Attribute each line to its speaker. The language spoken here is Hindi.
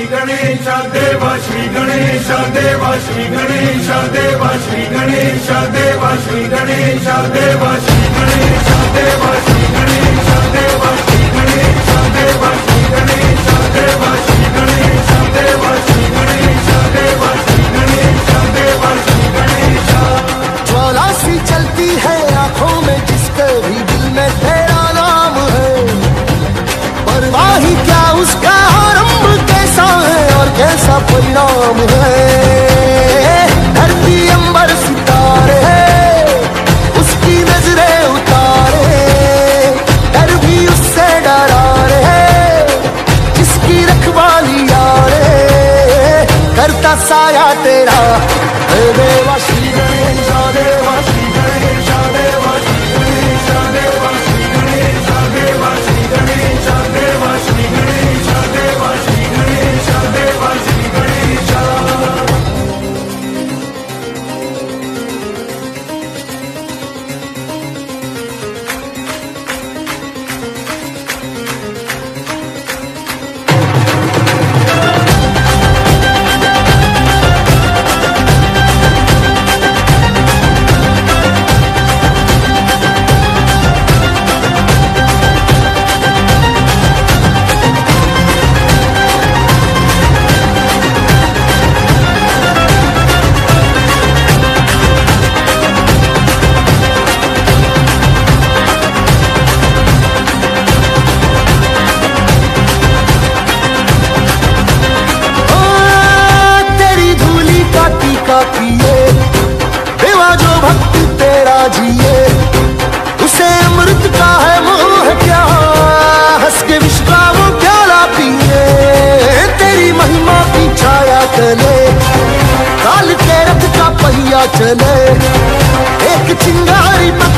Speaker 1: श्री गणेश देवा श्री गणेश देवा श्री गणेश देवा श्री गणेश देवा श्री गणेश देवा श्री गणेश देवा श्री गणेश देवा श्री गणेश देवा श्री गणेश देवा श्री गणेश देवा श्री गणेश देवा श्री गणेश देवा श्री गणेश।
Speaker 2: ज्वाला सी चलती है आंखों में जिसके भी दिल में तेरा नाम है, परवाही क्या उसका आरंभ कैसा है और कैसा परिणाम है। धरती अंबर सितारे उसकी नजरें उतारे, डर भी उससे डरा रे जिसकी रखवाली यारे, करता साया तेरा देवा श्री गणेश देवा श्री गणेश देवा श्री गणेश देवा श्री गणेश देवा श्री गणेश देवा श्री गणेश देवा श्री गणेश देवा श्री गणेश। देवा जो भक्त तेरा जिए उसे अमृत का है मोह क्या, हंस के विष का वो प्याला पिए। तेरी महिमा की छाया चले काल के रथ का पहिया चले, एक चिंगारी